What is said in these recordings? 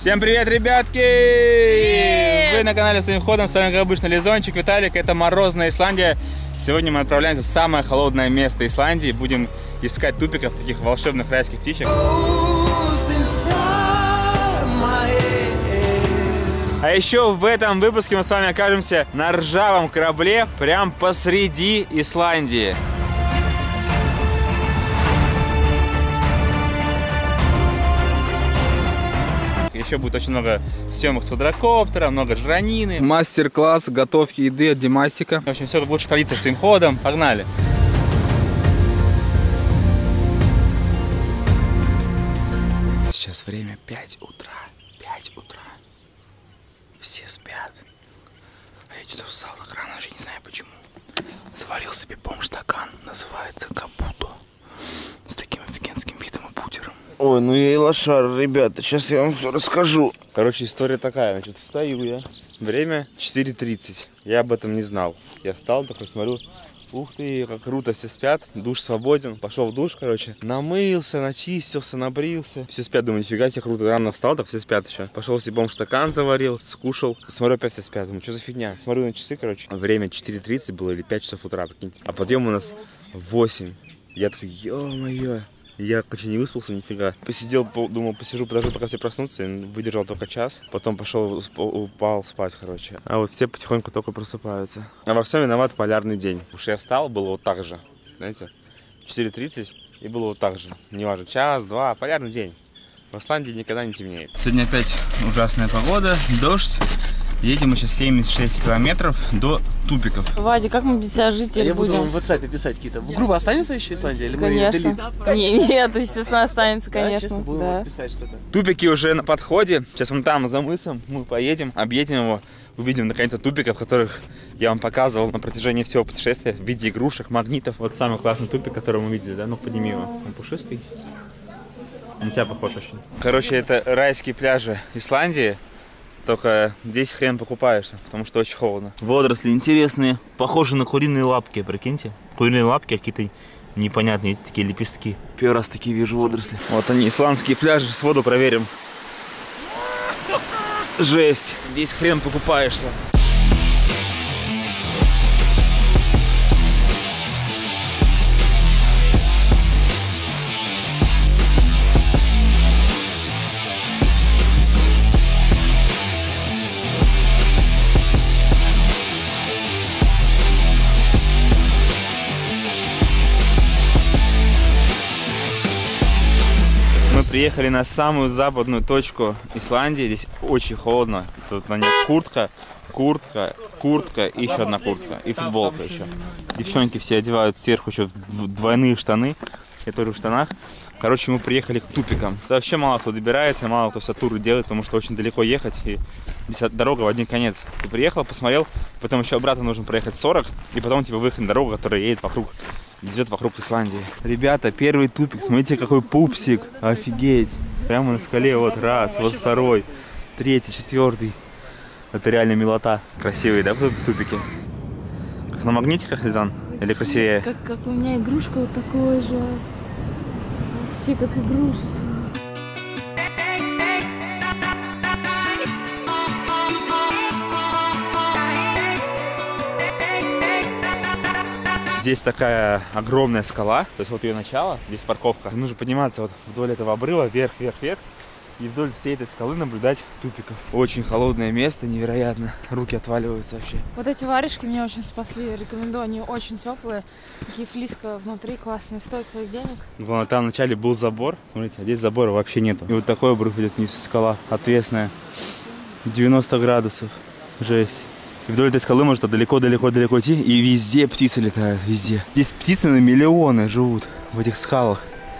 Всем привет, ребятки! Привет! Вы на канале Своим ходом, с вами как обычно Лизончик, Виталик, это морозная Исландия. Сегодня мы отправляемся в самое холодное место Исландии, будем искать тупиков, таких волшебных райских птичек. А еще в этом выпуске мы с вами окажемся на ржавом корабле прям посреди Исландии. Еще будет очень много съемок с квадрокоптера, много жранины. Мастер-класс готовки еды от Димасика. В общем, все как лучше творится своим ходом. Погнали! Сейчас время 5 утра. 5 утра. Все спят. А я что-то встал так рано, даже не знаю почему. Заварил себе стакан, называется капуто. С таким офигенским видом и бутером. Ой, ну я и лошар, ребята, сейчас я вам все расскажу. Короче, история такая, значит, встаю я. Время 4:30. Я об этом не знал. Я встал, такой смотрю. Ух ты, как круто, все спят, душ свободен. Пошел в душ, короче, намылся, начистился, набрился. Все спят, думаю, нифига себе, круто, рано встал, так все спят еще. Пошел себе стакан заварил, скушал. Смотрю, опять все спят, думаю, что за фигня. Смотрю на часы, короче, время 4:30 было или 5 часов утра, прикиньте. А подъем у нас 8. Я такой, ё-моё. Я, короче, не выспался нифига. Посидел, думал, посижу, подожду, пока все проснутся. Выдержал только час. Потом пошел, упал спать, короче. А вот все потихоньку только просыпаются. А во всем виноват полярный день. Потому что я встал, было вот так же. Знаете, 4:30 и было вот так же. Неважно, час, два, полярный день. В Исландии никогда не темнеет. Сегодня опять ужасная погода, дождь. Едем мы сейчас 76 километров до тупиков. Вадя, как мы без тебя жить Я будем? буду вам в WhatsApp писать какие-то. В группе останется еще Исландия? Или конечно. Мы Нет, естественно, останется, конечно. Да, честно, будем Да. писать что-то. Тупики уже на подходе. Сейчас вон там за мысом мы поедем, объедем его. Увидим наконец-то тупиков, которых я вам показывал на протяжении всего путешествия в виде игрушек, магнитов. Вот самый классный тупик, который мы видели, да? Ну, подними его. Он пушистый. На тебя похож очень. Короче, это райские пляжи Исландии. Только здесь хрен покупаешься, потому что очень холодно. Водоросли интересные, похожи на куриные лапки, прикиньте. Куриные лапки какие-то непонятные, эти такие лепестки. Первый раз такие вижу водоросли. Вот они, исландские пляжи, с воду проверим. Жесть, здесь хрен покупаешься. Приехали на самую западную точку Исландии. Здесь очень холодно. Тут на ней куртка и еще одна куртка. И футболка еще. Девчонки все одевают сверху еще двойные штаны. Я тоже в штанах. Короче, мы приехали к тупикам. Вообще мало кто добирается, мало кто все туры делает, потому что очень далеко ехать. И здесь дорога в один конец. Ты приехал, посмотрел, потом еще обратно нужно проехать 40. И потом тебе выехать на дорогу, которая едет идет вокруг Исландии. Ребята, первый тупик, смотрите, какой пупсик. Офигеть. Прямо на скале, вот раз, вот второй, третий, четвертый. Это реально милота. Красивые, да, тупики? Как на магнитиках, Лизан? Или красивее? Как у меня игрушка вот такой же. Все как игрушечные. Здесь такая огромная скала, то есть вот ее начало, здесь парковка. Нужно подниматься вот вдоль этого обрыва, вверх, вверх, вверх. И вдоль всей этой скалы наблюдать тупиков. Очень холодное место, невероятно. Руки отваливаются вообще. Вот эти варежки меня очень спасли, рекомендую, они очень теплые. Такие флиска внутри классные, стоят своих денег. Вон там вначале был забор, смотрите, а здесь забора вообще нету. И вот такой обрыв идет вниз, скала отвесная. 90 градусов, жесть. И вдоль этой скалы можно далеко-далеко-далеко идти, и везде птицы летают, везде. Здесь птицы на миллионы живут в этих скалах.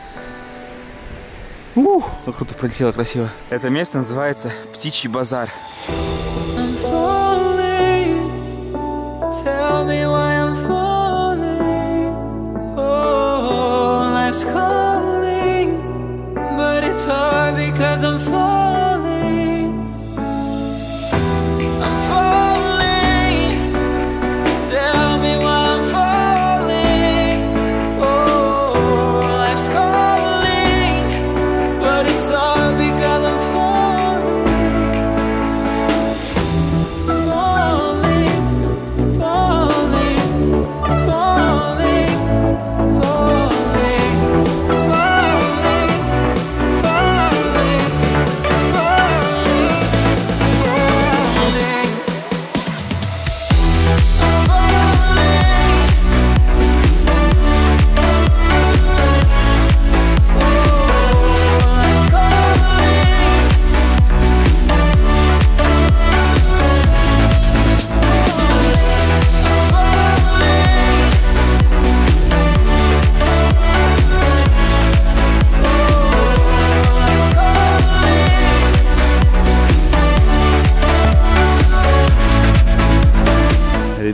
Как круто пролетело, красиво. Это место называется Птичий базар.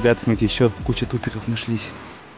Ребята, смотрите, еще куча тупиков нашлись.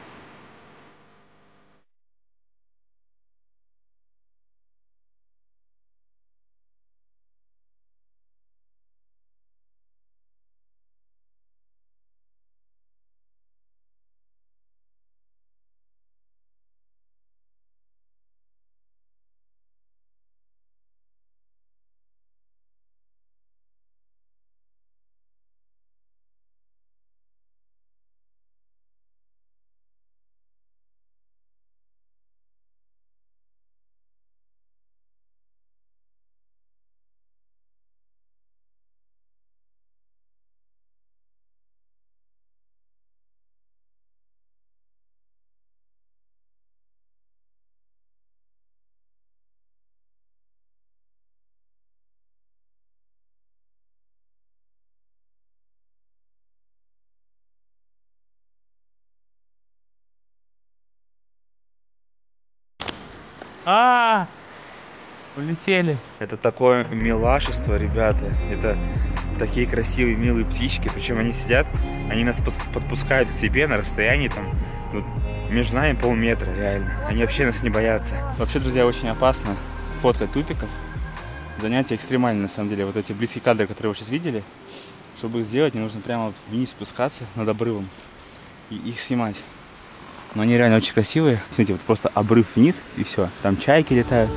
Улетели. Это такое милашество, ребята. Это такие красивые, милые птички. Причем они сидят, они нас подпускают к себе на расстоянии там, ну, между нами полметра, реально. Они вообще нас не боятся. Вообще, друзья, очень опасно фоткать тупиков. Занятие экстремальное, на самом деле. Вот эти близкие кадры, которые вы сейчас видели, чтобы их сделать, не нужно прямо вот вниз спускаться над обрывом и их снимать. Но они реально очень красивые. Смотрите, вот просто обрыв вниз и все. Там чайки летают.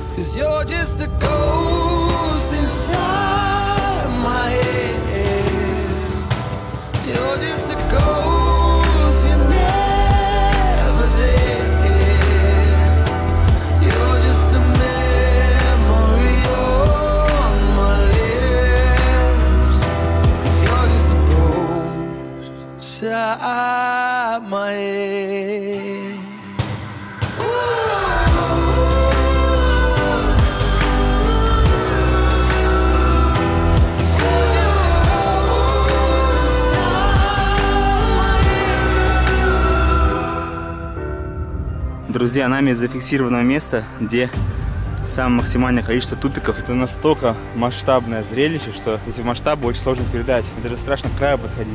Друзья, нами зафиксировано место, где самое максимальное количество тупиков. Это настолько масштабное зрелище, что эти масштабы очень сложно передать. Даже страшно к краю подходить.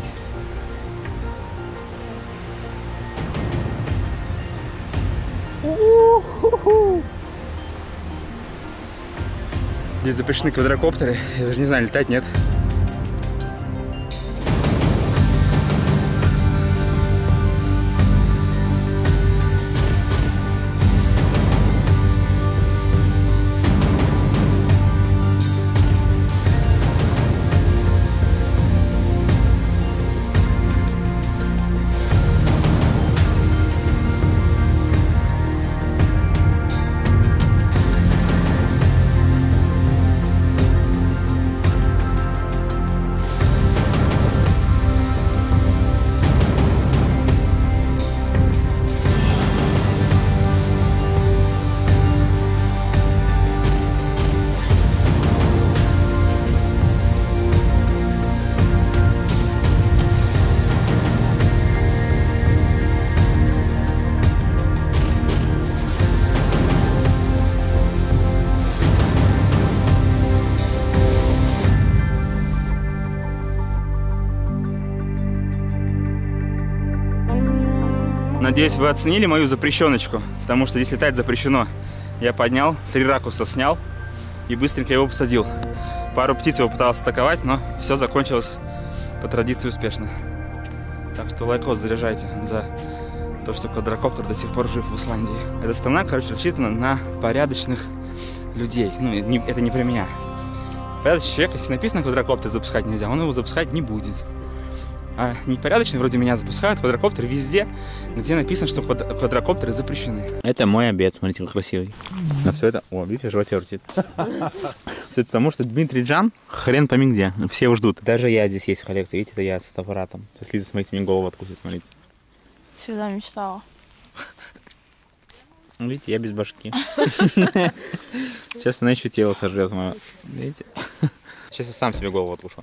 Здесь запрещены квадрокоптеры. Я даже не знаю, летать нет. Надеюсь, вы оценили мою запрещеночку, потому что здесь летать запрещено. Я поднял, 3 ракурса снял и быстренько его посадил. Пару птиц его пытался атаковать, но все закончилось по традиции успешно. Так что лайкос заряжайте за то, что квадрокоптер до сих пор жив в Исландии. Эта страна, короче, рассчитана на порядочных людей. Ну, это не про меня. Порядочный человек, если написано квадрокоптер запускать нельзя, он его запускать не будет. А непорядочные вроде меня запускают квадрокоптеры везде, где написано, что квадрокоптеры запрещены. Это мой обед, смотрите, как красивый. А все это... О, видите, живот тертит. Все это потому, что Дмитрий Джан хрен пойми где. Все его ждут. Даже я здесь есть в коллекции. Видите, это я с фотоаппаратом. Сейчас Лиза, смотрите, мне голову откусит, смотрите. Всегда мечтала. Видите, я без башки. Сейчас она еще тело сожрет мое. Видите? Сейчас я сам себе голову откушу.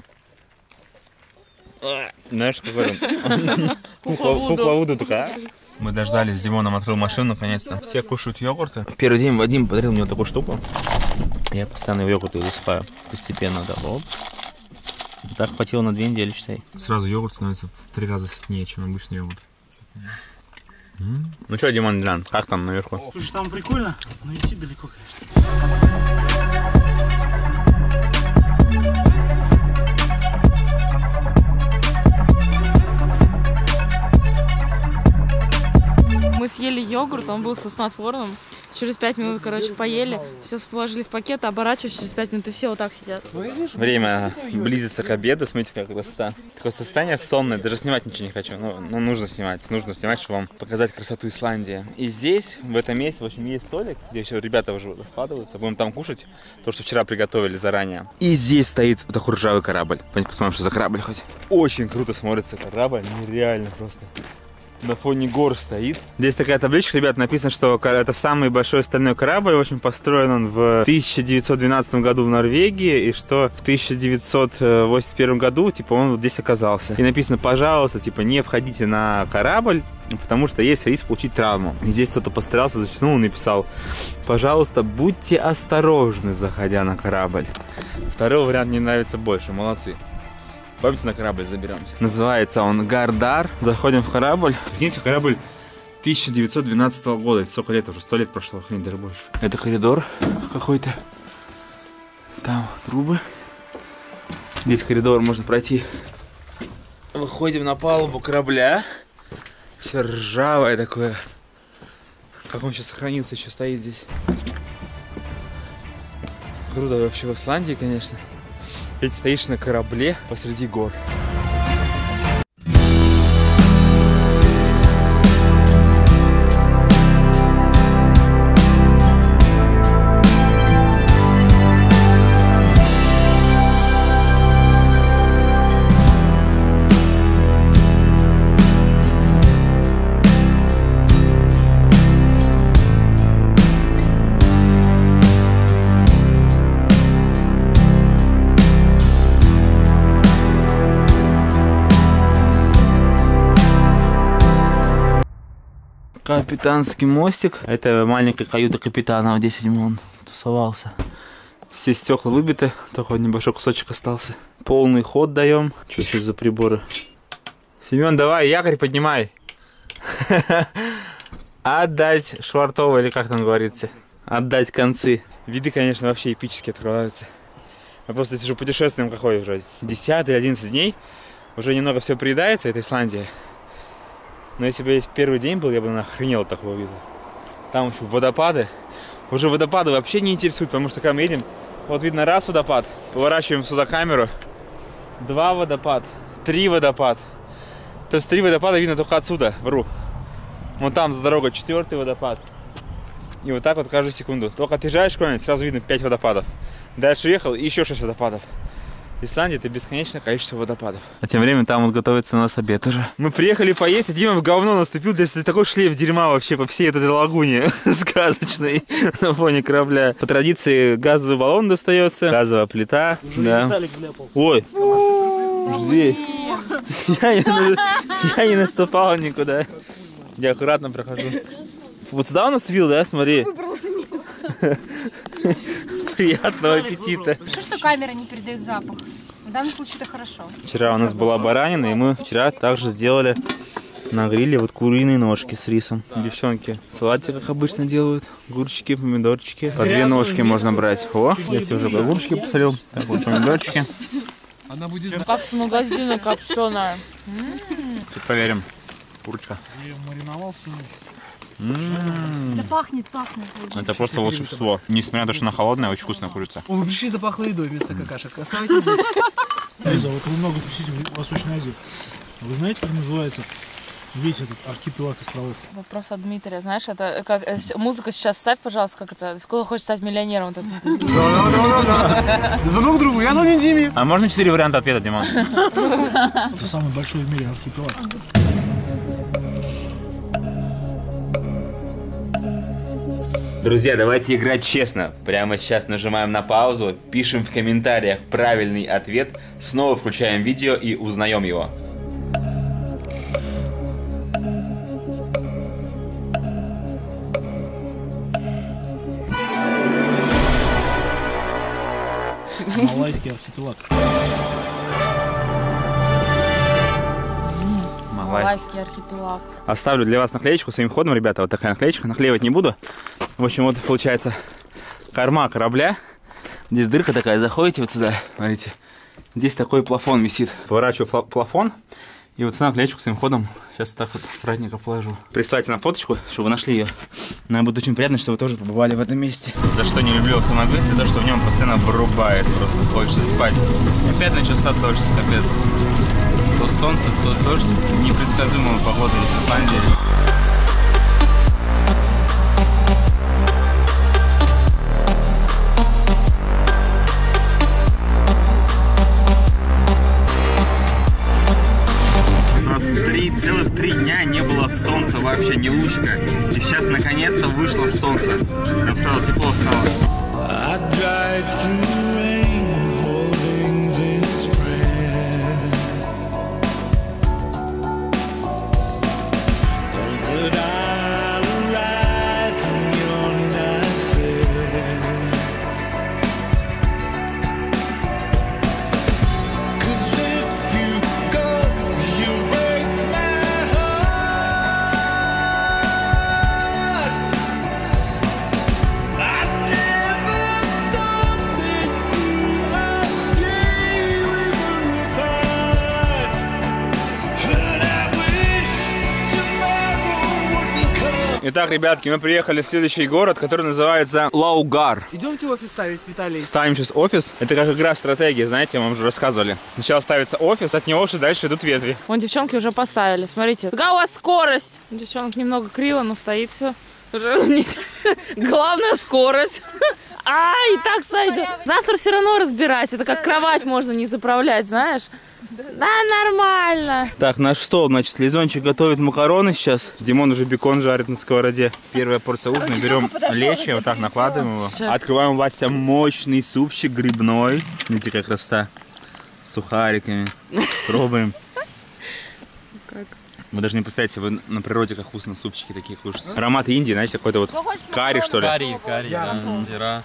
Знаешь, как в этом? Кукла-Вуду такая. Мы дождались, Димоном открыл машину, наконец-то. Все кушают йогурты. В первый день Вадим подарил мне вот такую штуку. Я постоянно в йогурты засыпаю. Постепенно, да, вот. Так хватило на 2 недели, считай. Сразу йогурт становится в 3 раза сытнее, чем обычный йогурт. Ну что, Димон, глянь, как там наверху? Слушай, там прикольно, но идти далеко, конечно. Мы съели йогурт, он был со снотворным. Через 5 минут, короче, поели, все положили в пакет, оборачиваешь через 5 минут, и все вот так сидят. Время близится к обеду, смотрите, как красота. Такое состояние сонное, даже снимать ничего не хочу. Ну, нужно снимать, чтобы вам показать красоту Исландии. И здесь, в этом месте, в общем, есть столик, где еще ребята уже раскладываются. Будем там кушать то, что вчера приготовили заранее. И здесь стоит вот такой ржавый корабль. Посмотрим, что за корабль хоть. Очень круто смотрится корабль, нереально просто. На фоне гор стоит. Здесь такая табличка, ребят, написано, что это самый большой стальной корабль. В общем, построен он в 1912 году в Норвегии. И что в 1981 году, типа, он вот здесь оказался. И написано, пожалуйста, типа, не входите на корабль, потому что есть риск получить травму. И здесь кто-то постарался, зачеркнул и написал, пожалуйста, будьте осторожны, заходя на корабль. Второй вариант мне нравится больше, молодцы. Пойдемте на корабль заберемся. Называется он Гардар. Заходим в корабль. Видите, корабль 1912 года. Сколько лет уже? 100 лет прошло, хрень, даже больше. Это коридор какой-то. Там трубы. Здесь коридор можно пройти. Выходим на палубу корабля. Все ржавое такое. Как он сейчас сохранился, еще стоит здесь. Круто вообще в Исландии, конечно. Ведь стоишь на корабле посреди гор. Капитанский мостик. Это маленькая каюта капитана. Вот здесь он тусовался. Все стекла выбиты, только вот небольшой кусочек остался. Полный ход даем. Что сейчас за приборы? Семен, давай, якорь поднимай. Отдать швартово, или как там говорится. Отдать концы. Виды, конечно, вообще эпически открываются. Я просто сижу путешествием какой уже. 10 или 11 дней. Уже немного все приедается, это Исландия. Но если бы я первый день был, я бы охренел от такого вида. Там еще водопады. Уже водопады вообще не интересуют, потому что когда мы едем, вот видно раз водопад, поворачиваем сюда камеру, 2 водопад, 3 водопад. То есть 3 водопада видно только отсюда, вру. Вон там за дорогой 4-й водопад. И вот так вот каждую секунду. Только отъезжаешь куда-нибудь, сразу видно 5 водопадов. Дальше уехал, и еще 6 водопадов. В Исландии это бесконечное количество водопадов. А тем временем там вот готовится у нас обед уже. Мы приехали поесть, а Дима в говно наступил. Здесь такой шлейф дерьма вообще по всей этой лагуне сказочной на фоне корабля. По традиции газовый баллон достается, газовая плита. Да. Ой, жди. Я не наступал никуда. Я аккуратно прохожу. Вот сюда он наступил, да? Смотри. Выбрал ты место. Приятного аппетита. Хорошо, что камера не передает запах. В данном случае это хорошо. Вчера у нас была баранина, и мы вчера также сделали на гриле вот куриные ножки с рисом. Девчонки салатик, как обычно, делают. Огурчики, помидорчики. По 2 ножки можно брать. О, я себе уже огурчики посолил. Так вот, помидорчики. Как с магазина копченая. Сейчас проверим. Курочка. Да пахнет. Это просто волшебство. Несмотря на то, что она холодная, очень вкусная курица. О, вы пришли, запахло едой вместо какашек. Оставайтесь здесь. Лиза, вот вы много тусите в Восточной Азии. Вы знаете, как называется весь этот архипелаг островов? Вопрос от Дмитрия. Знаешь, это как музыка сейчас ставь, пожалуйста, как это. Сколько хочешь стать миллионером? Вот Да. Звонок другу, я звоню Диме. А можно 4 варианта ответа, Димон? Это самый большой в мире архипелаг. Друзья, давайте играть честно. Прямо сейчас нажимаем на паузу, пишем в комментариях правильный ответ, снова включаем видео и узнаем его. Малайский архипелаг. Гавайский архипелаг. Оставлю для вас наклеечку своим ходом, ребята. Вот такая наклеечка. Наклеивать не буду. В общем, вот получается корма корабля. Здесь дырка такая. Заходите вот сюда. Смотрите. Здесь такой плафон висит. Поворачиваю плафон. И вот сюда наклеечку своим ходом сейчас так вот аккуратненько положу. Присылайте нам фоточку, чтобы вы нашли ее. Нам будет очень приятно, что вы тоже побывали в этом месте. За что не люблю автомобиль, за то, что в нем постоянно врубает. Просто хочется спать. Опять начался дождь, капец. То солнце, то дождь. Непредсказуемая погода здесь в Исландии. Целых 3 дня не было солнца, вообще ни лучика. И сейчас наконец-то вышло солнце. Нам стало тепло стало. Итак, ребятки, мы приехали в следующий город, который называется Лаугар. Идемте офис ставить, Виталий. Ставим сейчас офис. Это как игра стратегии, знаете, вам уже рассказывали. Сначала ставится офис, от него уже дальше идут ветви. Вон девчонки уже поставили, смотрите. Какая у вас скорость? Девчонок немного криво, но стоит все. Главная скорость. Ай, так сойдет. Завтра все равно разбирайся. Это как кровать можно не заправлять, знаешь. Да, нормально. Так, наш стол, значит, Лизончик готовит макароны сейчас. Димон уже бекон жарит на сковороде. Первая порция ужина. Берем лечи, вот так накладываем его. Открываем, Вася, мощный супчик грибной. Видите, как красота. С сухариками. Пробуем. Вы даже не представляете, вы на природе как вкусно супчики такие кушаете. Аромат Индии, знаете, какой-то вот карри, что ли? Карри, да, зира.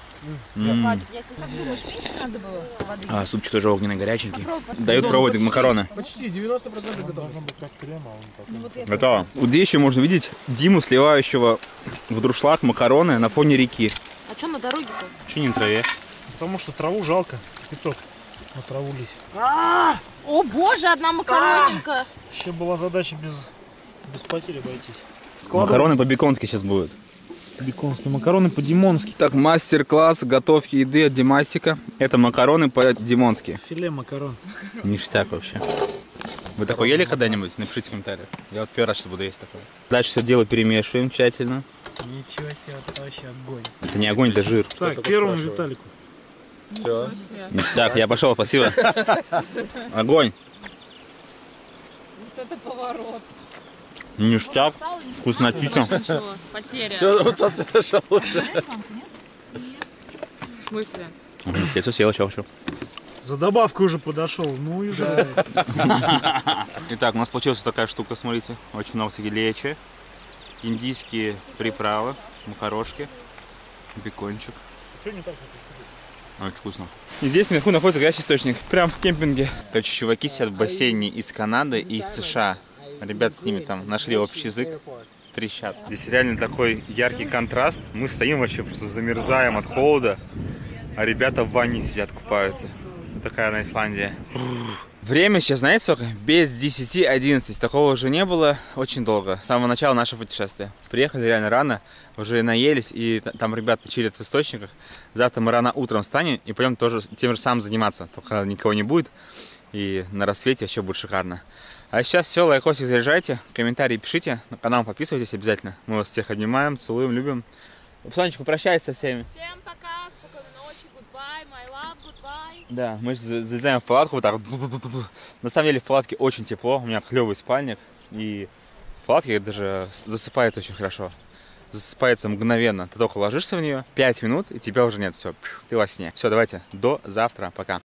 А, супчик тоже огненный, горяченький. Дают пробовать макароны. Почти 90% готово. Готово. Вот здесь еще можно видеть Диму, сливающего в дуршлаг макароны на фоне реки. А что на дороге-то? Че не на траве? Потому что траву жалко. Пяток отравулись. О боже, одна макаронинка. Еще была задача без потерь обойтись. Макароны по-беконски сейчас будут. Беконские макароны по-димонски. Так, мастер-класс готовки еды от Димасика. Это макароны по-димонски. Филе макарон. Ништяк вообще. Вы такое ели когда-нибудь? Напишите в комментариях. Я вот первый раз сейчас буду есть такое. Дальше все дело перемешиваем тщательно. Ничего себе, это вообще огонь. Это не огонь, это жир. Так, первому Виталику. Все. Так, я пошел, спасибо. Огонь. Вот это поворот. Ништяк. Вкуснотища. Потеря. Все, вот сошел уже. В смысле? Я все съел, еще. За добавкой уже подошел. Ну и жаль. Итак, у нас получилась такая штука, смотрите. Очень много всяких лечи. Индийские приправы, макарошки, бекончик. Очень вкусно. И здесь наверху находится горячий источник. Прям в кемпинге. Короче, чуваки сидят в бассейне из Канады и из США. Ребята с ними там нашли общий язык. Трещат. Здесь реально такой яркий контраст. Мы стоим вообще, просто замерзаем от холода. А ребята в ванне сидят, купаются. Такая на Исландия. Время сейчас, знаете, сколько? Без 10-11. Такого уже не было очень долго. С самого начала нашего путешествия. Приехали реально рано, уже наелись, и там ребята чилят в источниках. Завтра мы рано утром встанем и пойдем тоже тем же самым заниматься. Только никого не будет, и на рассвете еще будет шикарно. А сейчас все, лайкосик заряжайте, комментарии пишите, на канал подписывайтесь обязательно. Мы вас всех обнимаем, целуем, любим. Сонечка, прощайся со всеми. Всем пока, спокойной ночи, goodbye, my love, goodbye. Да, мы залезаем в палатку вот так. На самом деле в палатке очень тепло, у меня клевый спальник. И в палатке даже засыпается очень хорошо. Засыпается мгновенно. Ты только ложишься в нее, 5 минут, и тебя уже нет. Все, ты во сне. Все, давайте, до завтра, пока.